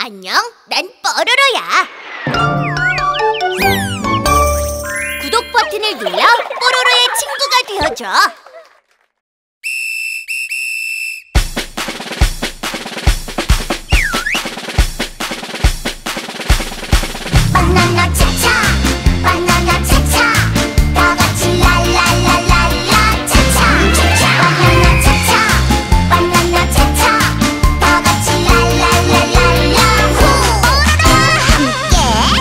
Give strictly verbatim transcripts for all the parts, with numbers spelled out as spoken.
안녕, 난 뽀로로야. 구독 버튼을 눌러 뽀로로의 친구가 되어줘. 바나나 차차, 바나나 차차, 다 같이 랄랄랄랄라 차차 차차. 바나나 차차, 바나나 차차, 다 같이 랄랄랄랄라 후. 뽀로로와 함께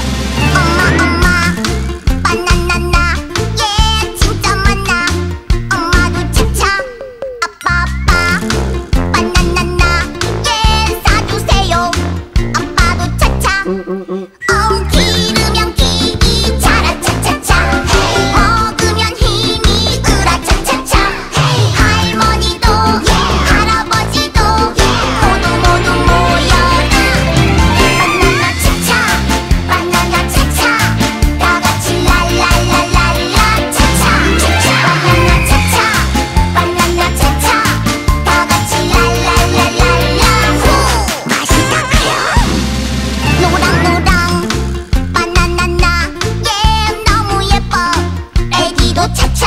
엄마 엄마 바나나나 예 진짜 많아. 엄마도 차차, 아빠 아빠 바나나나 예 사주세요. 아빠도 차차. 어 기르면 기기 자라 차차차. 먹으면 힘이 으라 차차차. 할머니도 할아버지도 모두 모두 모여라. 바나나 차차, 바나나 차차, 다 같이 랄랄랄랄라 차차 차차. 바나나 차차, 바나나 차차, 다 같이 랄랄랄랄라 후. 맛있다고요? 노랑노랑 바나나나 예 너무 예뻐. 애기도 차차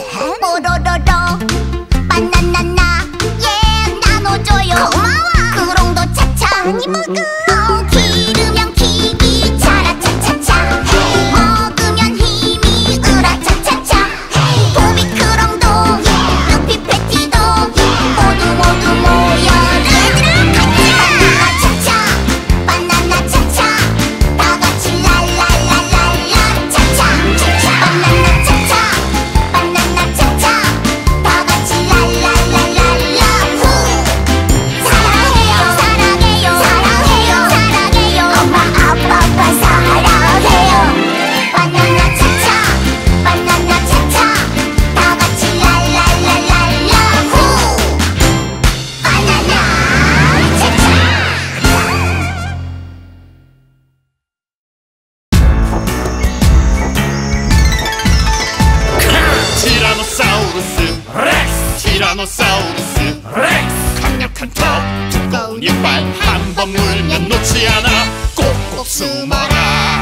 뽀로로로 바나나나 예 나눠줘요. 고마워. 그롱도 차차 많이 먹어. 어 기르면 기기 자라 차차차. 먹으면 힘이 으라 차차차. 보비크롱도 루피 패티도 모두 모두 모여라. 얘들아 바나나 차차, 바나나 차차, 다 같이 랄랄랄랄라 차차 차차. 바나나 차차, 바나나 차차, 다 같이 랄랄랄랄라 후. 사랑해요 사랑해요 사랑해요 사랑해요. 엄마 아빠 아빠 사랑해요. 바나나 차차, 바나나 차차, 다 같이 랄랄랄랄라 후. 바나나 차차. 티라노사우루스 렉스 티라노사우루스 렉스 강력한 턱 두꺼운 이빨 한 번 물면 놓지 않아. 꼭꼭 숨어라.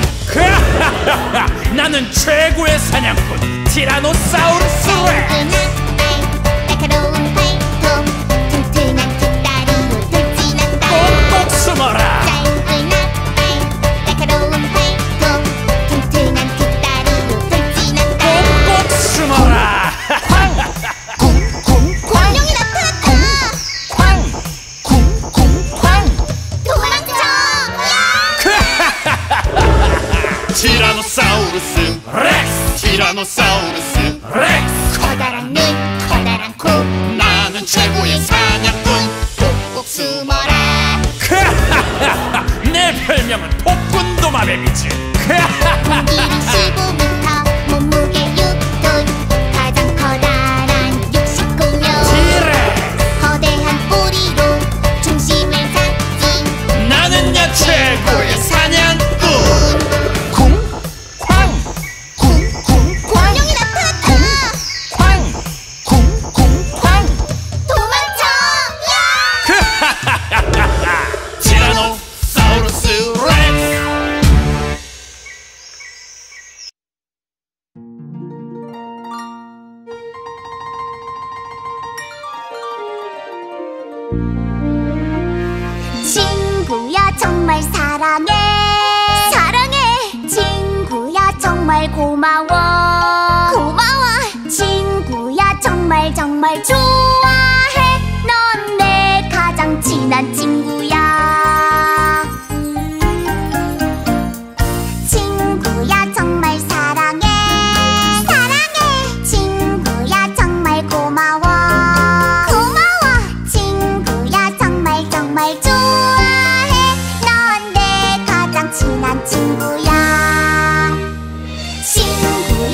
나는 최고의 사냥꾼 티라노사우루스 렉스. 날카로운 발톱, 튼튼한 뒷다리로 돌진한다. 꼭꼭 숨어라. 짧은 앞발, 날카로운 발톱, 튼튼한 뒷다리로 돌진한다. 꼭꼭 숨어라. 공룡이 나타났다. 쾅! 도망쳐! 티라노사우루스 렉스 티라노사우루스 렉스 커다란 눈, 커다란 코, 나는 최고의 사냥꾼. 꼭꼭 숨어라. 내 별명은 폭군도마뱀이지. 길이 십오 미터, 몸무게 육 톤, 가장 커다란 육식공룡. 티렉스. 거대한 꼬리로 중심을 잡지. 나는야 최고의 사냥꾼. 공룡이 나타났다. 도망쳐! 티라노사우루스 렉스. 친구야 정말 사랑해. 사랑해. 친구야 정말 고마워. 고마워. 친구야 정말 정말 좋아해. 넌 내 가장 친한 친구야. 친구야 정말 사랑해. 사랑해. 친구야 정말 고마워. 고마워. 친구야 정말 정말 좋아해. 넌 내 가장 친한 친구야. 친구야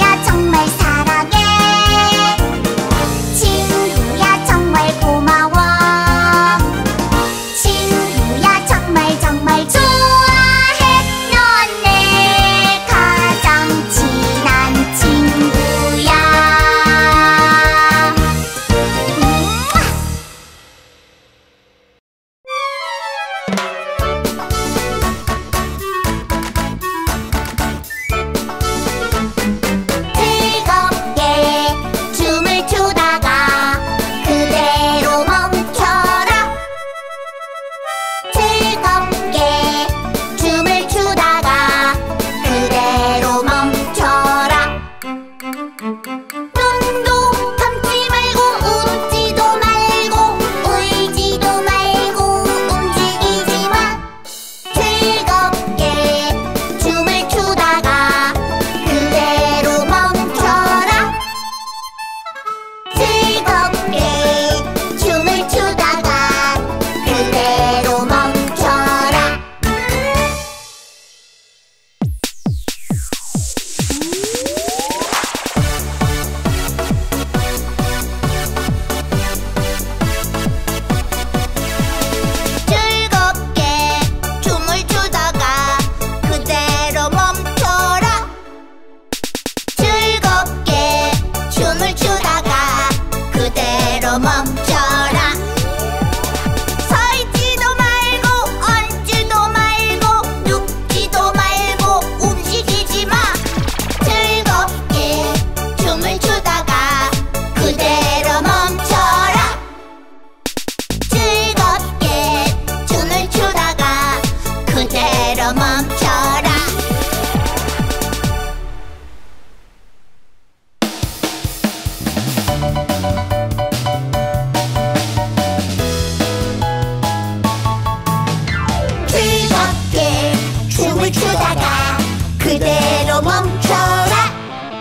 추다가 그대로 멈춰라.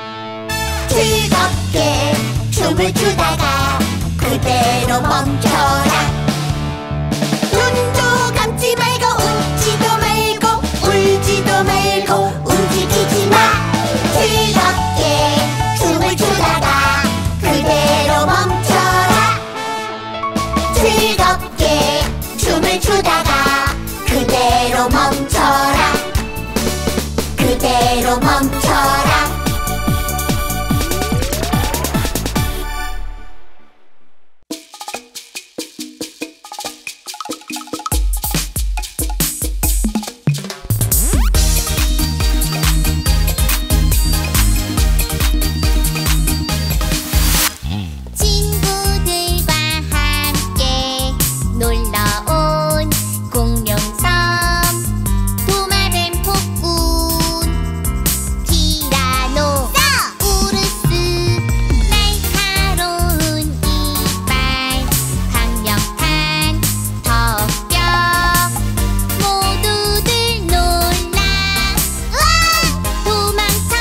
즐겁게 춤을 추다가 그대로 멈춰라. 눈도 감지 말고 웃지도 말고 울지도 말고 움직이지 마. 즐겁게 춤을 추다가 그대로 멈춰라. 즐겁게 춤을 추다가 그대로 멈춰라. 그대로 멈춰라. 친구들과 함께 놀러온 공룡섬. 도마뱀 폭군 티라노사우루스. 날카로운 이빨 강력한 턱뼈. 모두들 놀라 으앙 도망쳐.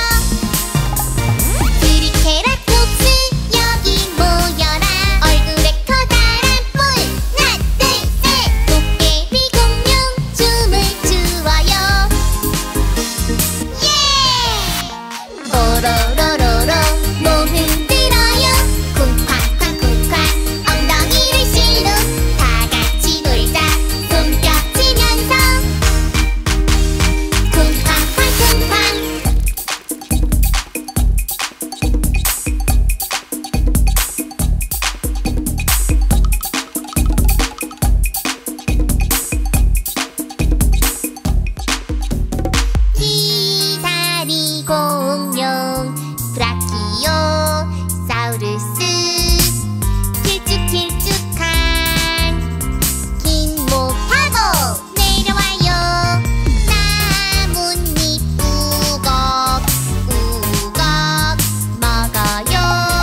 트리케라톱스 여기 모여라. 얼굴에 커다란 뿔 하나 둘셋. 도깨비 공룡 춤을 추어요. 예! 오로로로로 몸 흔들어요. 쿵쾅쾅 쿵쾅 엉덩이를 실룩. 다같이 놀자 손뼉 치면서. 쿵쾅쾅 쿵쾅. 기다리 공룡 브라키오사우루스. 길쭉길쭉한 긴 목 타고 내려와요. 나뭇잎 우걱 우걱 먹어요.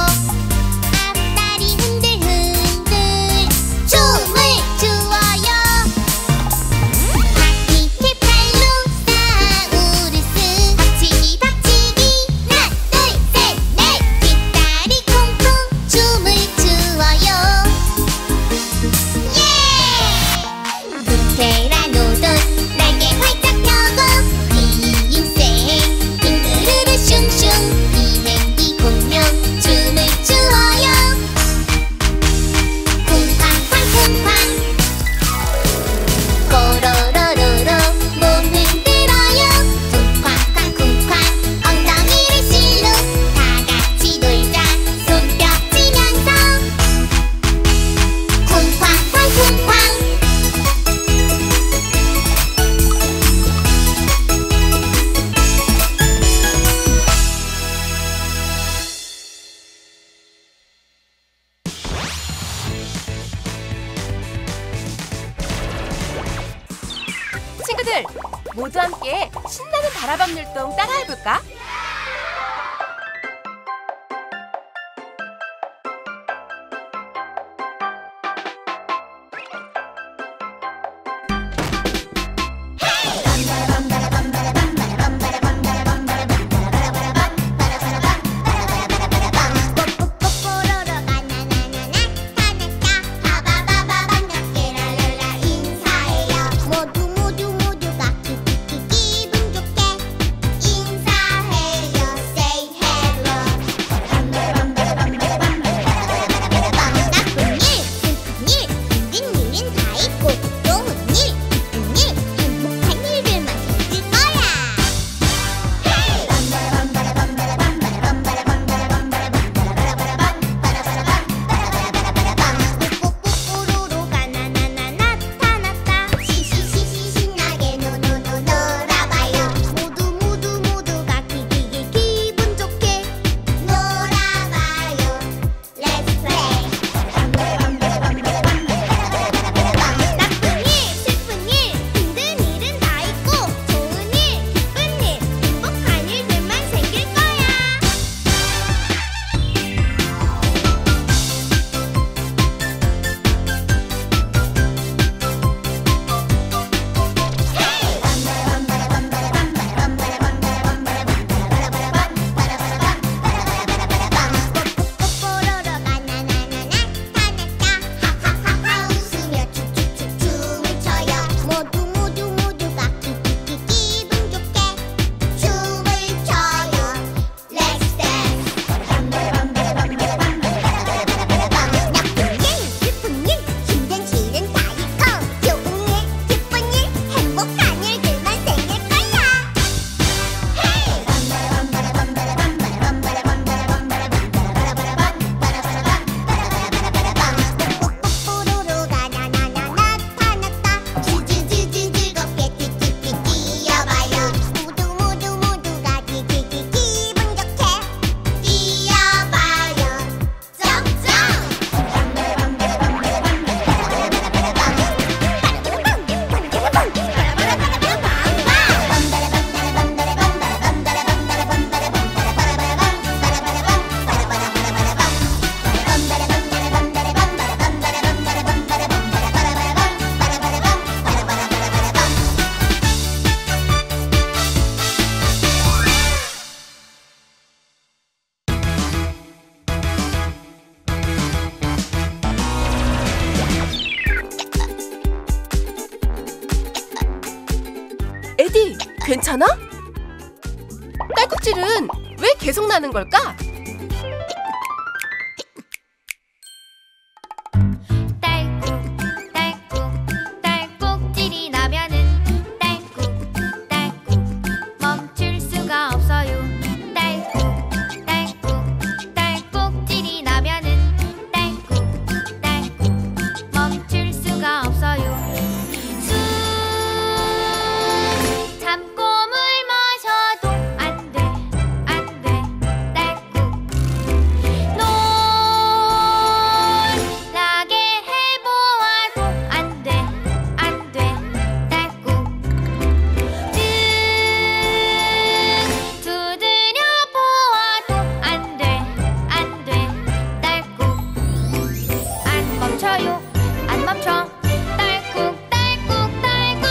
앞다리 흔들흔들 춤을 추어요. 파티티팔로사우루스. 박치기 박치기 하나 둘셋넷. 뒷다리 콩콩 춤을 추어요. 예! 루테라노돈 날개 활짝 펴고 비인생 빙그르르 슝슝. 비행기 공룡 춤을 추어요. 쿵쾅쾅 쿵쾅. 꼬로로로로 몸 흔들어요. 쿵쾅쾅 쿵쾅 엉덩이를 실룩. 다같이 놀자 손뼉 치면서. 쿵쾅쾅 쿵쾅. 친구들, 모두 함께 신나는 다라방 율동 따라해볼까? 뽀뽀뽀뽀로로 바나나나 나타났다. 바바바바 반갑게 랄랄라 인사해요. 모두 모두 모두가 키키키 기분 좋게 인사해. 행복한 일들만 생길 거야. 헤이! 뽀뽀뽀로로가 나나나 나타났다. 지지지지 즐겁게 띠띠띠 뛰어봐요. 모두 모두 모두가 디디디 기분 좋게 뛰어봐요. 점점! 에디, 괜찮아? 딸꾹질은 왜 계속 나는 걸까? 딸꾹 딸꾹 딸꾹질이 나면은 딸꾹 딸꾹 멈출 수가 없어요. 딸꾹 딸꾹 딸꾹질이 나면은 딸꾹 딸꾹 멈출 수가 없어요. 숨 참고 물 마셔도 안 돼, 안 돼. 딸꾹 놀라게 해보아도 안 돼, 안 돼. 딸꾹 등 두드려 보아도 안 돼, 안 돼. 딸꾹 안 멈춰요, 안 멈춰. 딸꾹 딸꾹 딸꾹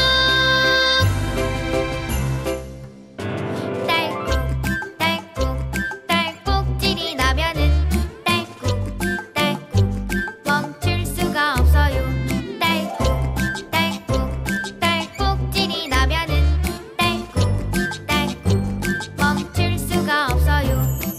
딸꾹 딸꾹 딸꾹질이 나면은 딸꾹 딸꾹 멈출 수가 없어요. 딸꾹 딸꾹 딸꾹질이 나면은 딸꾹 딸꾹 멈출 수가 없어요.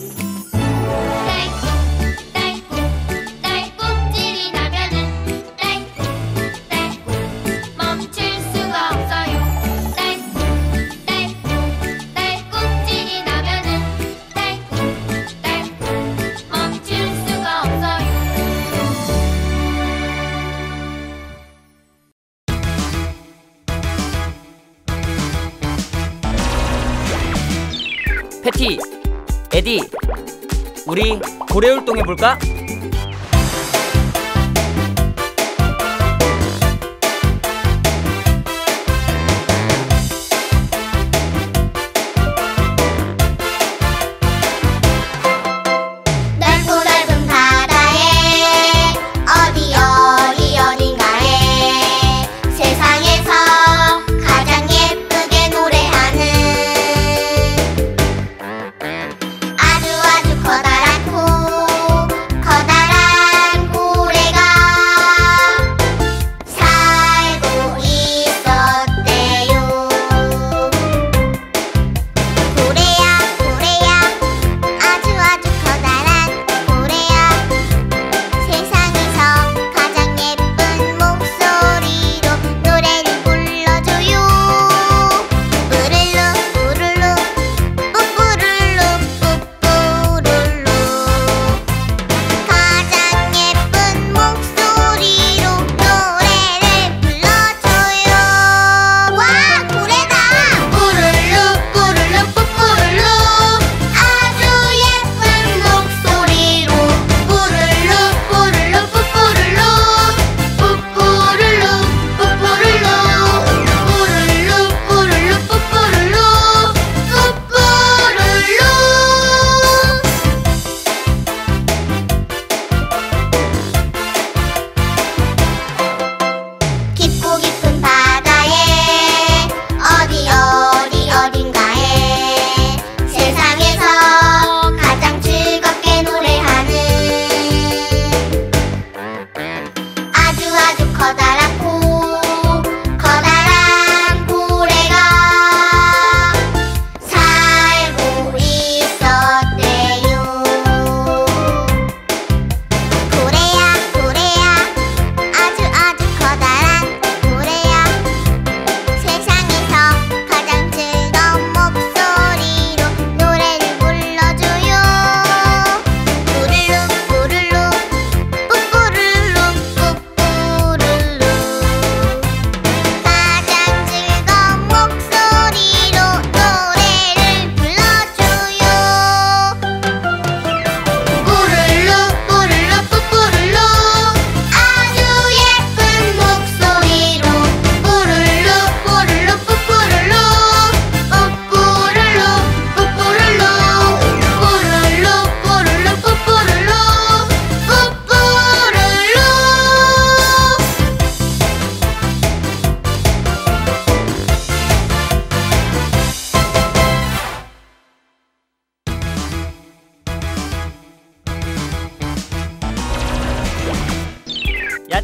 딸꾹 딸꾹 딸꾹질이 나면은 딸꾹 딸꾹 멈출 수가 없어요. 딸꾹 딸꾹 딸꾹질이 나면은 딸꾹 딸꾹 멈출 수가 없어요. 패티, 에디, 우리 고래율동 해볼까? 넓고 넓은 바다에 어디 어디 어딘가에 세상에서 가장 예쁘게 노래하는 아주 아주 커다랗고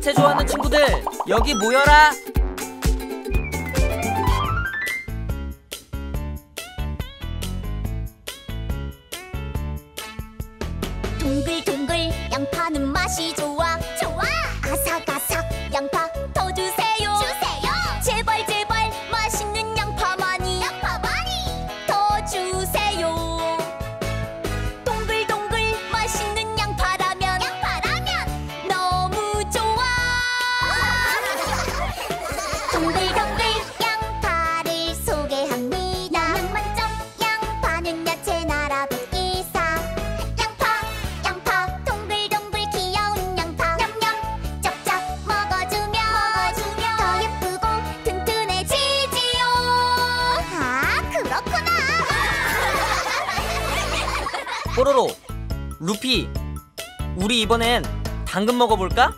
야채 좋아하는 친구들 여기 모여라. 동글동글 양파는 맛이 좋아 좋아 아삭아삭 양파 더 주세요 주세요 제발 제발 맛있는 양파 많이 양파 많이 더 주세요 동글동글 맛있는 양파라면 양파라면 너무 좋아 동글동글 양파를 소개합니다 영양 만점 양파는 야채 나라 백기사 양파 양파 동글동글 귀여운 양파 냠냠 쩍쩍 먹어주면 먹어주면 더 예쁘고 튼튼해지지요 아 그렇구나 뽀로로, 루피, 우리 이번엔 당근 먹어볼까?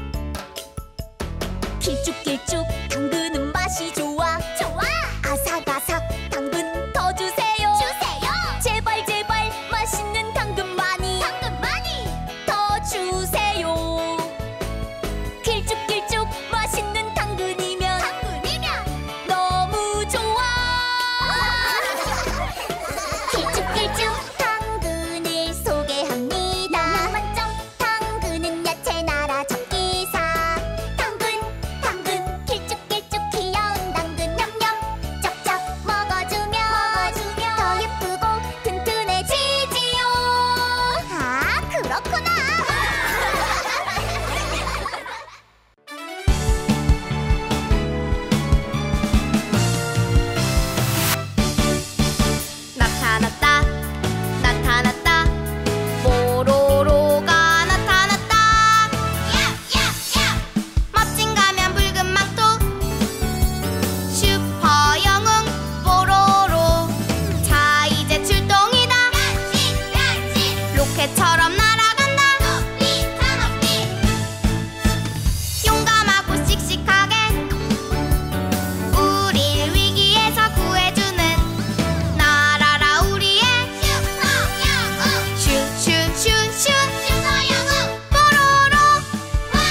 길쭉길쭉 당근은 맛이 좋아 좋아 아삭아삭 당근 더 주세요 주세요 제발 제발 맛있는 당근 많이 당근 많이 더 주세요 길쭉길쭉 맛있는 당근이면 당근이면 너무 좋아 길쭉길쭉 당근을 소개합니다 영양 만점 당근은 야채 나라 적기사 당근 당근 길쭉길쭉 귀여운 당근 냠냠 쩍쩍 먹어주면 먹어주면 더 예쁘고 튼튼해지지요 아 그렇구나 나타났다 나타났다 뽀로로가 나타났다 야야야 멋진 가면 붉은 망토 슈퍼 영웅 뽀로로 자 이제 출동이다 로켓처럼 날아간다 용감하고 씩씩하게 우릴 위기에서 구해주는 나라라 우리의 슈퍼 영웅 슈슈슈슈 슈퍼 영웅 뽀로로 와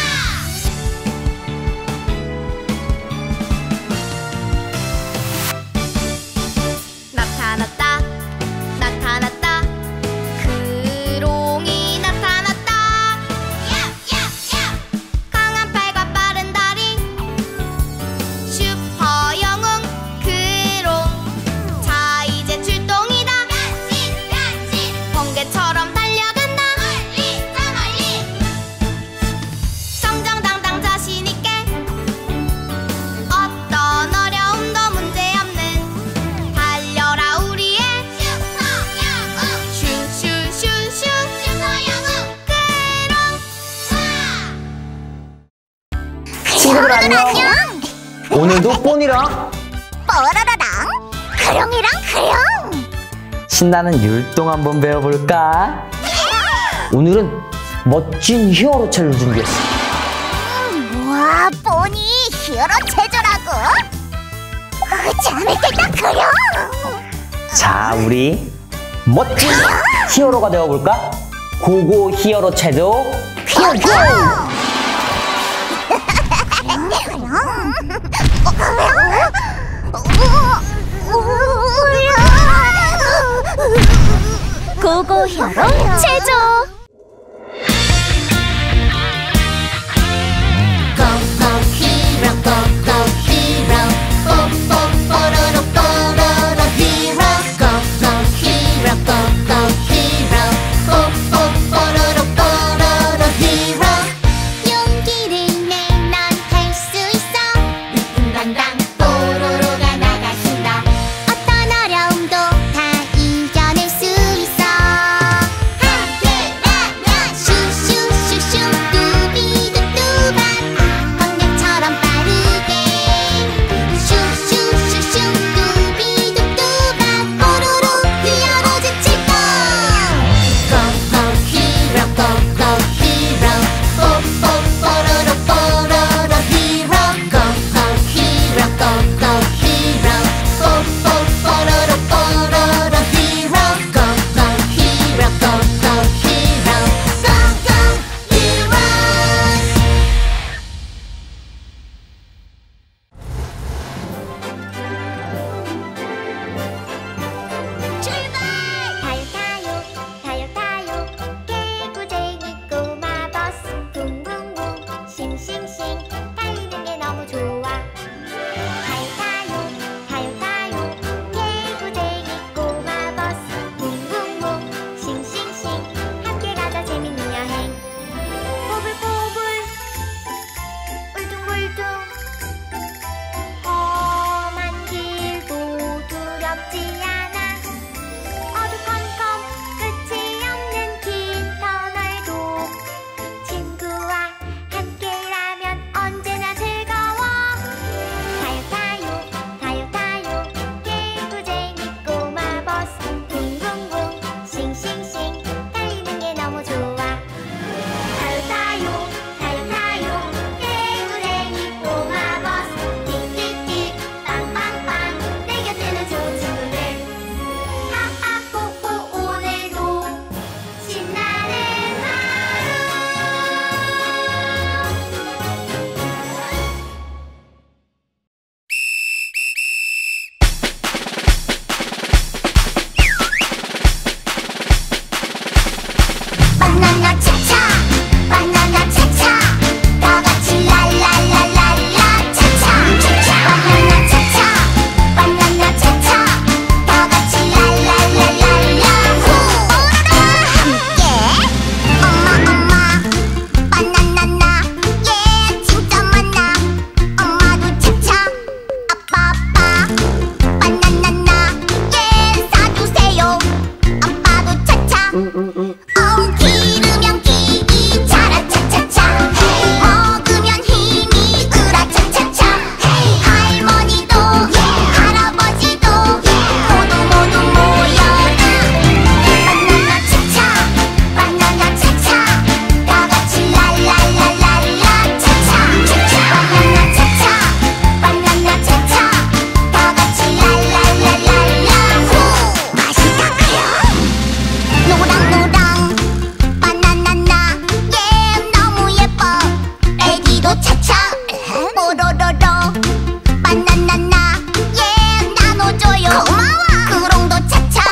나타났다 나타났다 크롱이 나타났다 야야야 강한 팔과 빠른 다리 슈퍼 영웅 크롱 자 이제 출동이다 번개처럼 달려간다 멀리 더 멀리 정정당당 자신있게 어떤 어려움도 문제없는 달려라 우리의 슈퍼 영웅 슈슈슈슈 슈퍼 영웅 크롱 친구들 안녕 오늘도 뽀니랑 뽀로로랑 크롱이랑 크롱 신나는 율동 한번 배워볼까? 오늘은 멋진 히어로체를 준비했어. 우와 뽀니 히어로 체조라고 어, 재밌겠다 크롱 자, 우리 멋진 히어로가 되어볼까? 고고 히어로 체조 퓨퓨! 고고 히어로 체조 고고 히어로 고고 히어로 뽀뽀 뽀로로 뽀로로 히어로 고고 히어로 고고 히어로 뽀뽀 뽀로로 뽀로로 히어로 용기를 내 넌 할 수 있어 위풍당당 뽀로로가 나가신다 어떤 어려움도 다 이겨낼 수 있어 하트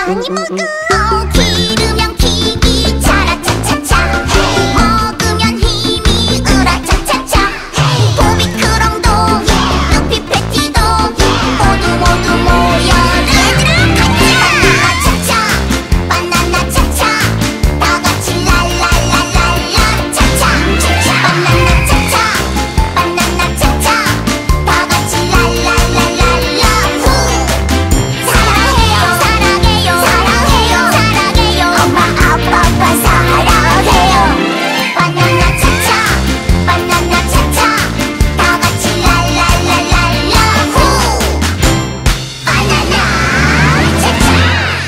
많이 먹어. 어, 기르면 기기 차라차차차. 먹으면 힘이 으라차차차. 보비크롱도 루피 패티도 모두 모두 모여라. 얘들아 같이 바나나 차차 바나나 차차. 다 같이 랄랄랄랄라 차차 바나나 차차 바나나 차차. 다 같이 랄랄랄랄라 후. 사랑해요 사랑해요 사랑해요 사랑해요. 엄마 아빠가 사랑해요. 바나나 차차 바나나 차차. 다 같이 랄랄랄랄라 후. 바나나 차차.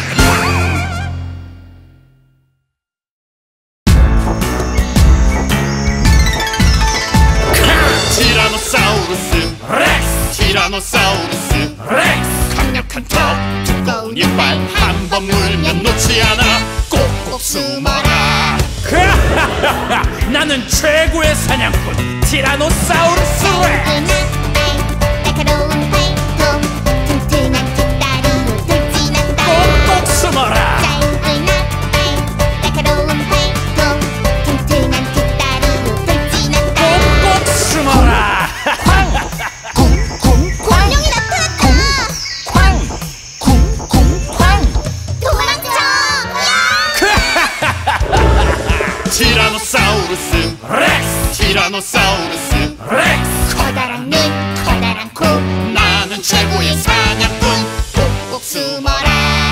티라노사우루스 렉스 티라노사우루스 렉스 강력한 턱 두꺼운 이빨 한 번 물면 놓지 않아 꼭꼭 숨어라. 나는 최고의 사냥꾼 티라노사우루스 렉스. 날카로운 팔통 튼튼한 뒷다리로 돌진한다. 꼭꼭 숨어라. 짧은 앞발 날카로운 팔통 튼튼한 뒷다리로 돌진한다. 꼭꼭 숨어라. 공룡이 나타났다. 도망쳐. 티라노사우루스 렉스 티라노사우루스 렉스. 커다란 눈 커다란 코. 나는 최고의 사냥꾼 꼭꼭 숨어라.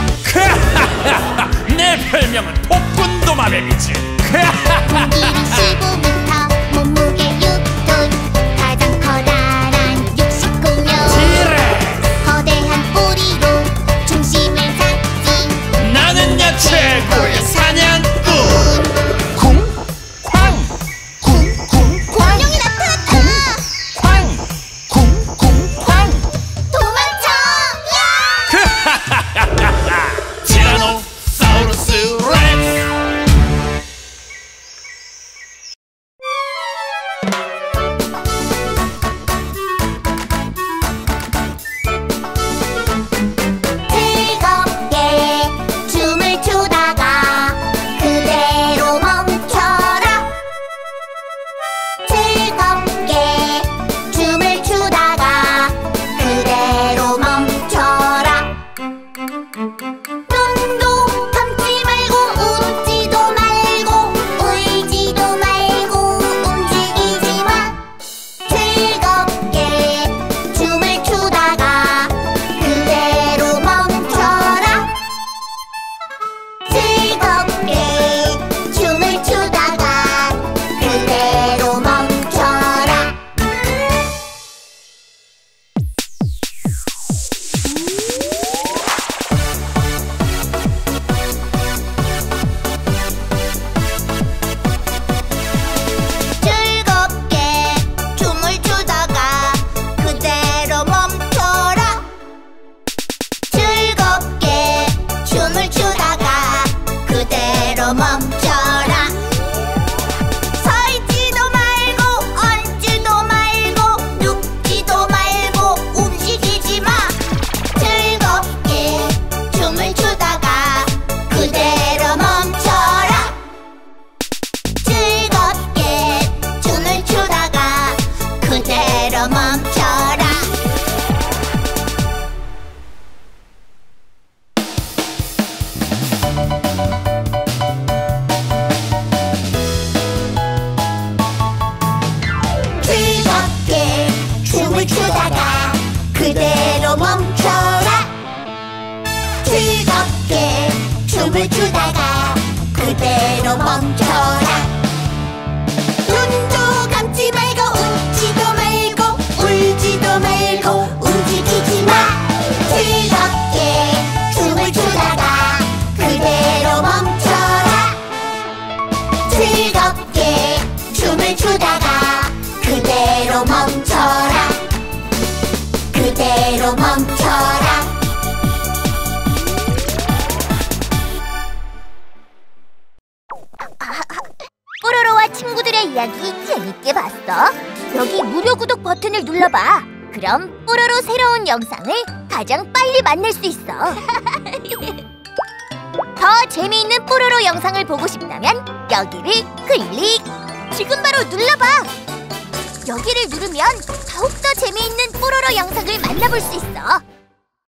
내 별명은 폭군도마뱀이지. 길이 십오 미터 몸무게 육 톤. 가장 커다란 육식공룡. 티렉스. 거대한 꼬리로 중심을 잡지. 나는야 최고의 사냥꾼. 공룡이 나타났다. 도망쳐. 티라노사우루스 렉스. 즐겁게 춤을 추다가 그대로 멈춰라. 즐겁게 춤을 추다가 그대로 멈춰라. 눈도 감지 말고 웃지도 말고 울지도 말고 움직이지 마. 즐겁게 춤을 추다가 그대로 멈춰라. 즐겁게 춤을 추다가 그대로 멈춰라. 즐겁게 춤을 추다가 그대로 멈춰라. 즐겁게 춤을 추다가 그대로 멈춰라. 서 있지도 말고 앉지도 말고 눕지도 말고 움직이지 마. 즐겁게 춤을 추다가 그대로 멈춰라. 즐겁게 춤을 추다가 그대로 멈춰라. 즐겁게 춤을 추다가 그대로 멈춰라. 즐겁게 춤을 추다가 그대로 멈춰라. 눈도 감지 말고 웃지도 말고 울지도 말고 움직이지 마. 즐겁게 춤을 추다가 그대로 멈춰라. 즐겁게 춤을 추다가 그대로 멈춰라. 그대로 멈춰라. 뽀로로와 친구들의 이야기 재밌게 봤어? 여기 무료 구독 버튼을 눌러봐. 그럼 뽀로로 새로운 영상을 가장 빨리 만날 수 있어. 더 재미있는 뽀로로 영상을 보고 싶다면 여기를 클릭! 지금 바로 눌러봐! 여기를 누르면 더욱더 재미있는 뽀로로 영상을 만나볼 수 있어.